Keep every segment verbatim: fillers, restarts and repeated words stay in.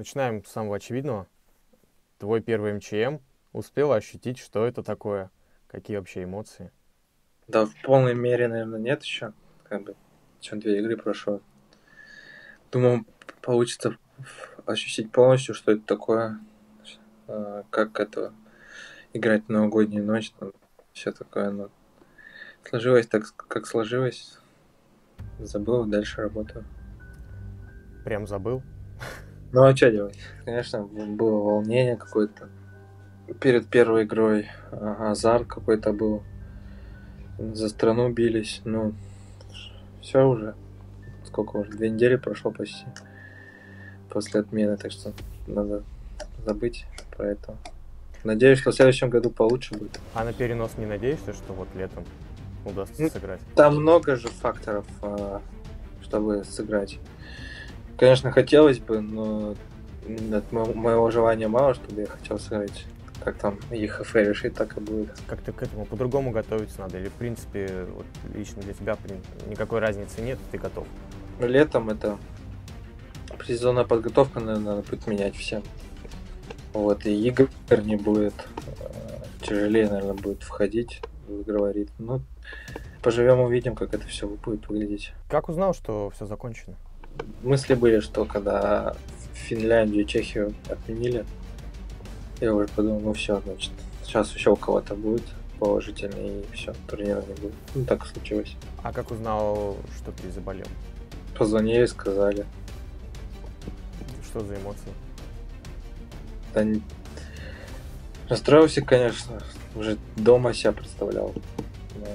начинаем с самого очевидного. Твой первый эм че эм. Успела ощутить, что это такое? Какие вообще эмоции? Да, в полной мере, наверное, нет еще. Как бы, еще две игры прошло. Думаю, получится ощутить полностью, что это такое. э, Как это играть в новогоднюю ночь, там, все такое. Но сложилось так, как сложилось. Забыл, дальше работаю. Прям забыл? Ну а что делать? Конечно, было волнение какое-то. Перед первой игрой а, азарт какой-то был. За страну бились. Ну, все уже. Сколько уже? Две недели прошло почти после отмены, так что надо забыть про это. Надеюсь, что в следующем году получше будет. А на перенос не надеешься, что вот летом удастся Ну, сыграть? там много же факторов, а, чтобы сыграть. Конечно, хотелось бы, но от мо- моего желания мало, чтобы я хотел сыграть. Как там ЕХФ решит, так и будет. Как-то к этому по-другому готовиться надо? Или, в принципе, вот лично для тебя при- никакой разницы нет, ты готов? Но летом это сезонная подготовка, наверное, надо будет менять всем. Вот, и игр не будет. э, Тяжелее, наверное, будет входить в игровой ритм. Ну, поживем, увидим, как это все будет выглядеть. Как узнал, что все закончено? Мысли были, что когда Финляндию и Чехию отменили, я уже подумал, ну все, значит, сейчас еще у кого-то будет положительный, и все, турнира не будет. Ну, так и случилось. А как узнал, что ты заболел? Позвонили, сказали. Что за эмоции? Да, не- расстроился, конечно, уже дома себя представлял. Но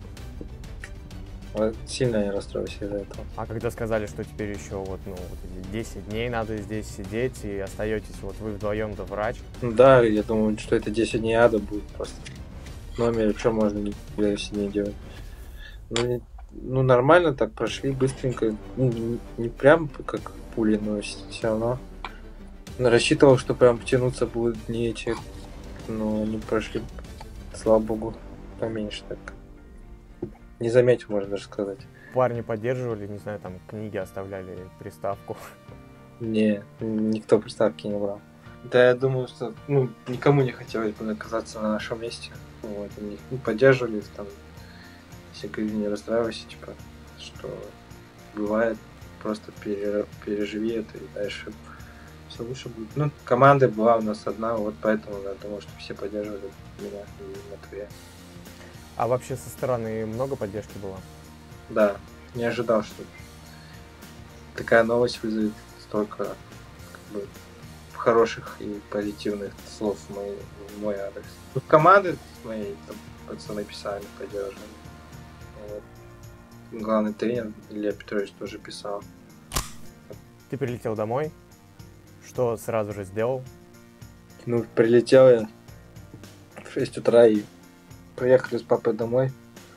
вот сильно я расстроился из-за этого. А когда сказали, что теперь еще вот, ну, вот эти десять дней надо здесь сидеть, и остаетесь вот вы вдвоем да врач, Ну да, я думаю, что это десять дней ада будет просто. В номере что можно десять дней делать? Ну, не- ну, нормально так прошли, быстренько. Ну, не, не прям как пули, но все равно. Ну, рассчитывал, что прям потянуться будут дни эти, но они прошли, слава богу, поменьше так. Не заметил, можно даже сказать. парни поддерживали, не знаю, там книги оставляли, приставку. Не, никто приставки не брал. Да, я думаю, что ну, никому не хотелось бы оказаться на нашем месте. Вот, они ну, поддерживали, там, все говорили, не расстраивайся, типа, что бывает, просто пере- переживи это и дальше все лучше будет. Ну, команда была у нас одна, вот поэтому я думал, что все поддерживали меня и Матвея. А вообще со стороны много поддержки было? Да, не ожидал, что такая новость вызовет столько как бы, хороших и позитивных слов в мой, в мой адрес. Ну, команды моей там, пацаны писали, поддерживали. Вот. Главный тренер Илья Петрович тоже писал. Ты прилетел домой, что сразу же сделал? Ну, прилетел я в шесть утра и поехали с папой домой.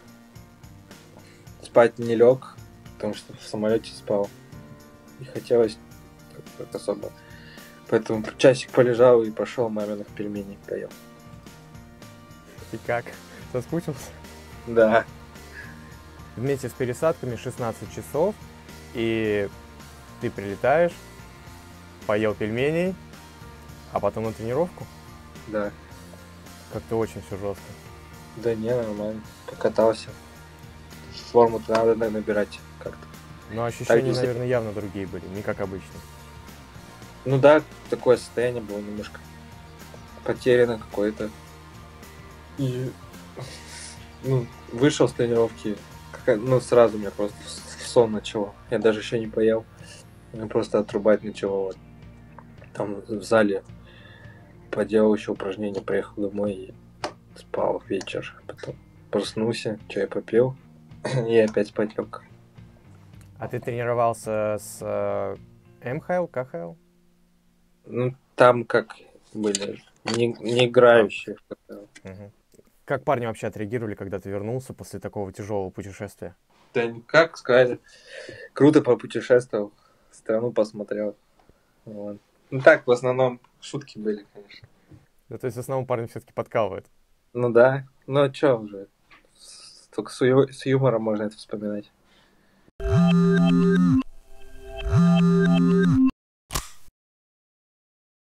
Спать не лег, потому что в самолете спал. Не хотелось как особо. Поэтому часик полежал и пошел маминых пельменей поел. И как? Соскучился? Да. Вместе с пересадками шестнадцать часов, и ты прилетаешь, поел пельменей, а потом на тренировку? Да. Как-то очень все жестко. Да не, нормально. Покатался. Форму-то надо набирать как-то. Но ощущения, если- наверное, явно другие были, не как обычно. Ну да, такое состояние было немножко потеряно какое-то. И ну, вышел с тренировки, как- ну сразу меня просто в в сон начало. Я даже еще не поел. Меня просто отрубать начало. Вот. Там в зале поделал еще упражнения, приехал домой и спал вечер. Потом проснулся, чай попил и опять спать лег. А ты тренировался с э, эм ха эл, ка ха эл? Ну, там как были не, не играющие. Мгм. Как парни вообще отреагировали, когда ты вернулся после такого тяжелого путешествия? Да никак, сказали. Круто попутешествовал, страну посмотрел. Вот. Ну так, в основном шутки были, конечно. Да, то есть в основном парни все-таки подкалывают. Ну да, ну а чё уже? С- Только с, ю- с юмором можно это вспоминать.